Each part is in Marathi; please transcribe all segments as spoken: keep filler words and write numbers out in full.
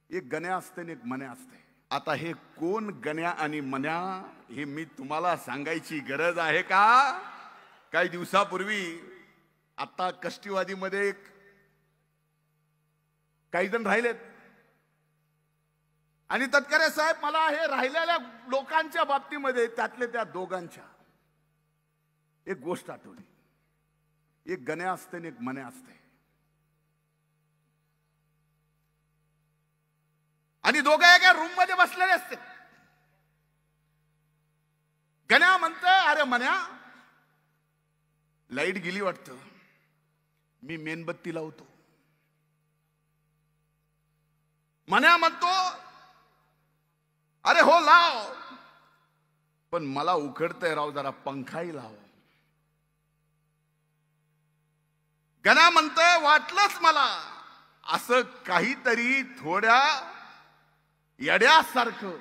एक गण्या असते आणि एक मन्या असते. आता हे कोण गण्या आणि मन्या हे मी तुम्हाला सांगायची गरज आहे का? काही दिवसापूर्वी आता कष्टीवादीमध्ये एक काही जण राहिलेत आणि तटकरे साहेब मला हे राहिलेल्या लोकांच्या बाबतीमध्ये त्यातले त्या दोघांच्या एक गोष्ट आठवली. एक गण्या असते आणि एक मन्या असते आणि दोघं एका रूम मध्ये बसलेले असते. गण्या म्हणतोय, अरे मन्या लाईट गेली वाटतं, मी मेणबत्ती लावतो. मन्या म्हणतो, अरे हो लाव, पण मला उकडतंय राव, जरा पंखाही लाव. गण्या म्हणतोय, वाटलंच मला असं काहीतरी थोड्या येड्यासारखं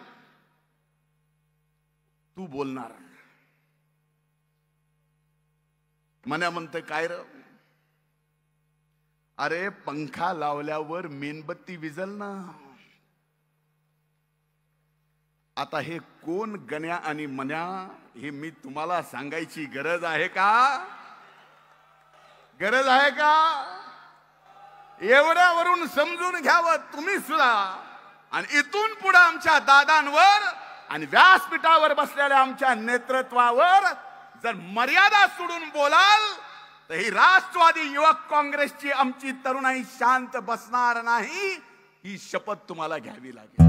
तू बोलणार. मन्या म्हणतोय, काय र? अरे पंखा लावल्यावर मेणबत्ती विझल ना. आता हे कोण गण्या आणि मन्या हे मी तुम्हाला सांगायची गरज आहे का? गरज आहे का? एवढ्यावरून समजून घ्यावं तुम्ही सुद्धा. आणि इथून पुढे आमच्या दादांवर आणि व्यासपीठावर बसलेल्या आमच्या नेतृत्वावर जर मर्यादा सोडून बोलाल तर ही राष्ट्रवादी युवक काँग्रेसची आमची तरुणाई शांत बसणार नाही, ही शपथ तुम्हाला घ्यावी लागेल.